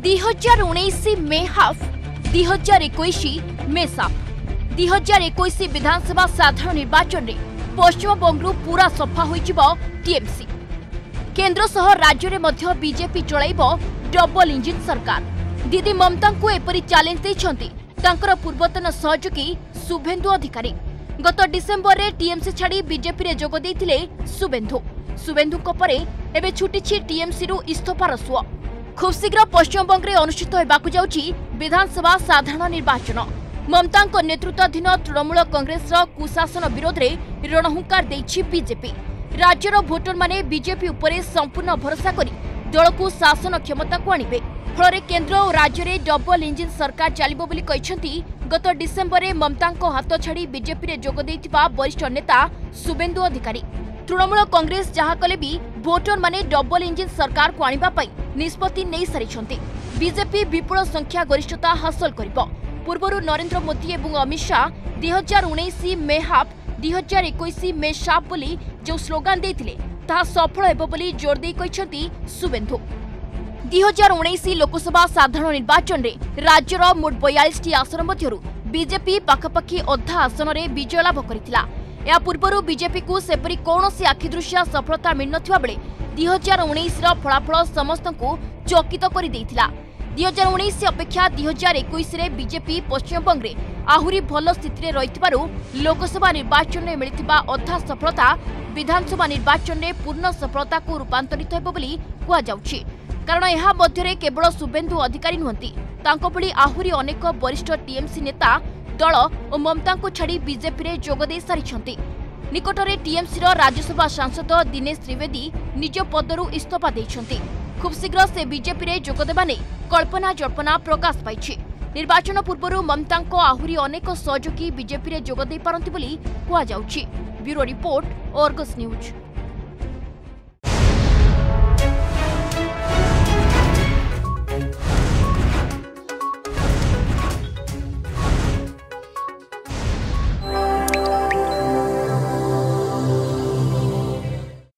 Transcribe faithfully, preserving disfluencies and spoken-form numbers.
दुई हजार उन्नीस मे हाफ दुई हजार इक्कीस मे साफ दुई हजार इक्कीस विधानसभा साधारण निर्वाचन में पश्चिमबंगू पूरा सफा हो टीएमसी केन्द्र सह राज्य में मध्य बीजेपी चलाइब डबल इंजिन सरकार। दीदी ममता को एपरी चैलेंज देछंती तांकर पूर्वतन सहयोगी शुभेन्दु अधिकारी। गत डिसेम्बर रे टीएमसी छाड़ी बीजेपी रे जोग देथिले शुभेन्दु। शुभेन्दु परे एबे छुटिछि टीएमसी रु इस्तीफार सुଅ। खूब शीघ्र पश्चिमबंग में अनुष्ठित होबाकु जाउछि विधानसभा साधारण निर्वाचन। ममता नेतृत्वाधीन तृणमूल कांग्रेस कुशासन विरोध में रणहुंकार देछि बीजेपी। राज्यर भोटर माने बीजेपी उपरे संपूर्ण भरोसा करी दल को शासन क्षमता को आणिबे। फल केन्द्र और राज्य में डबल इंजिन सरकार चलिबो बोली कहिसेंती गत डिसेम्बर में ममता हाथ छाड़ी बीजेपी रे जोग देइथिबा वरिष्ठ नेता शुभेन्दु अधिकारी। तृणमूल कांग्रेस जहाँ कले भी भोटर माने डबल इंजिन सरकार को आनिबा पई निष्पत्ति नहीं सारी। बीजेपी विपुल संख्या गरिष्ठता हासिल करिबो। पूर्व नरेंद्र मोदी और अमित शाह दुई हजार उन्नीस मे हाफ दुई हजार इक्कीस मे साफ बोली जो स्लोगान देथिले ताहा सफल हेबो बोली जोर देई कहिसेंती शुभेन्दु। दुई हजार उन्नीस लोकसभा साधारण निर्वाचन में राज्यर मोट बयालीस टी आसन मध्यरु बीजेपी पाखापाखि अधा आसन में विजय लाभ करिथिला। या पूर्व बीजेपी को सेपरी कौनसी आखिदृशिया सफलता मिल नथिबा बेले दुई हजार उन्नीस फलाफल समस्त को चकित कर देइथिला। दुई हजार उन्नीस अपेक्षा दुई हजार इक्कीस बीजेपी पश्चिमबंग में आहुरी भल स्थिति में रहिथिबारु लोकसभा निर्वाचन में मिलिथिबा अधा सफलता विधानसभा निर्वाचन में पूर्ण सफलता को रूपांतरित हेबो बोली कुआ जाउछि। कारण यह मध्य केवल शुभेन्दु अधिकारी नुहंती तांको भली आहुरी अनेक वरिष्ठ टीएमसी नेता दल और ममता को छाड़ी बीजेपी रे जोग दे सारिछंती। निकटरे टीएमसी रो राज्यसभा सांसद दिनेश त्रिवेदी निज पदरु इस्तीफा देइछंती। खूब शीघ्र से बीजेपी रे जोग देबा नै कल्पना जल्पना प्रकाश पाइछि। निर्वाचन पूर्व ममता को आहुरी अनेक सहयोगी बीजेपी रे जोग दे पारंती बोली कुआ जाउछि। Bureau report, Argus news.